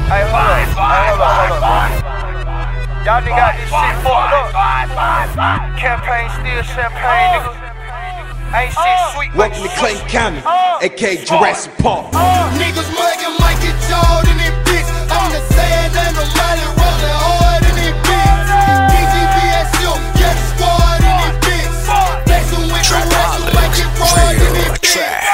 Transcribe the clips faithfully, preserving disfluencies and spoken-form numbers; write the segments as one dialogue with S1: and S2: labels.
S1: Hey, hold up. Hey, hold up, hold up. Y'all niggas got this shit fucked up. Campaign still champagne, nigga. Ain't shit sweet.
S2: Welcome to Clayton County, aka Jurassic Park.
S3: Niggas mugging Mike and Jordan in bitch. On the sand and the Molly rolling hard in it bitch. D G B S U, yeah, the squad in it bitch. Flexing with the rest of Mike and Rod in it bitch.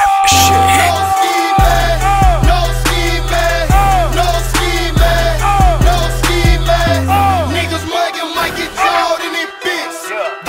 S3: No ski man, no ski man, no ski man, no ski man. Niggas mugging Mike and Jordan in bitch.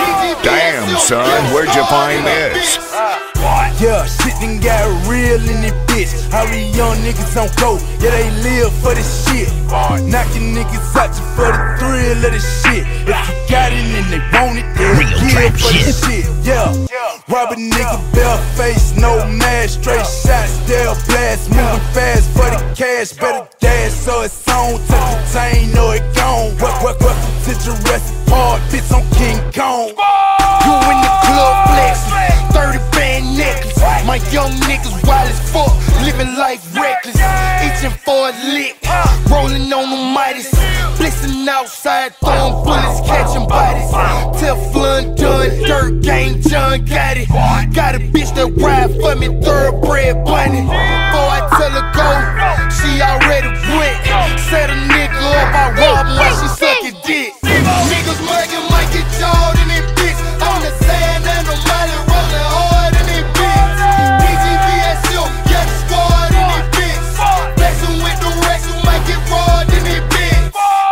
S4: Damn, son, where'd you find this?
S5: Yeah, shit done got real in this bitch. All these young niggas on go, yeah, they live for this shit. Knocking niggas out just for the thrill of this shit. If you got it and they want it, they'll kill for this shit. Yeah, rob a nigga, bare face, no mask, straight shots, they'll blast. Moving fast for the cash, better dash so it's on. Touch the chain or it gone. Welcome to Jurassic Park, bitch, I'm King Kong.
S3: You in the club flexing, thirty band necklace. My young niggas wild as fuck, living life reckless. Itching for a lick, rolling on the Midas. Blissing outside, throwing bullets, catching bodies. Teflon done, dirt gang, John got it. Got a bitch that ride for me, thoroughbred bunny. Before I tell her go, she already went. Set a nigga up, I rob him while she sucking dick. Niggas mugging Mike and Jordan in bitch. On the sand and the Molly rolling hard in it bitch. D G B S U, yeah, the squad in it bitch. Flexing with the rest who might get raw in it bitch.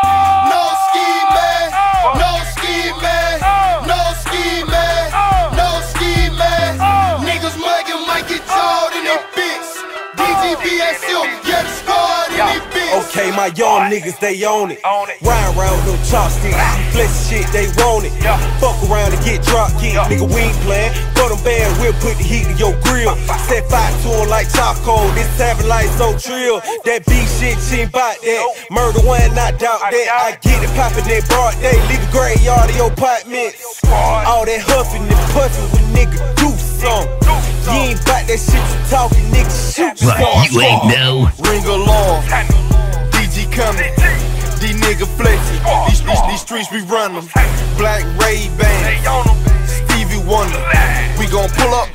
S3: No ski man, no ski man, no ski man, no ski man. Niggas mugging Mike and Jordan in bitch. D G B S U, yeah, the squad in it bitch.
S5: Okay, my young niggas, they own it. Ride around with no chopsticks, flex shit, they want it. Fuck around and get drop kicked, nigga, we ain't playing. Throw them bad, we'll put the heat in your grill. Set fire to them like charcoal, this having light so trill. That beat shit, she ain't bout that. Murder one, not doubt that. I get it poppin' that broad day, leave a graveyard of your apartments. All that huffin' and puffin' with nigga do some. You ain't bout that shit you talkin', nigga, shoot some.
S4: What, you ain't know?
S5: Ring alarm, D G coming, these nigga flexing, these, these, these streets we run them. Black Ray-Ban, Stevie Wonder, we gon' pull up,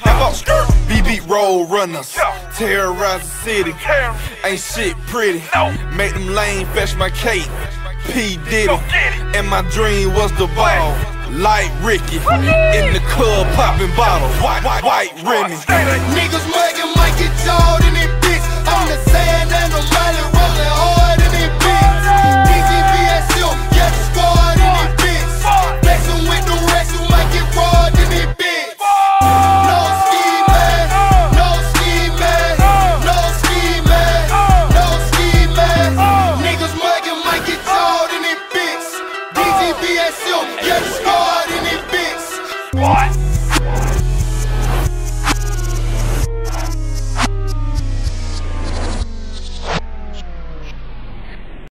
S5: B B roll runners, terrorize the city, ain't shit pretty, make them lame fetch my cake, P Diddy, and my dream was the ball. Like Ricky, in the club popping bottles, white, white, white Remy.
S3: Niggas mugging Mike and Jordan in bitch. On the sand and the Molly rolling hard in it bitch. D G B S U, yeah, the squad in it bitch. Flexing with the rest who might get raw in it bitch. No ski man, no ski man, no ski man, no ski man. Niggas mugging Mike and Jordan in bitch. D G B S U, yeah, the squad in it bitch.
S1: What?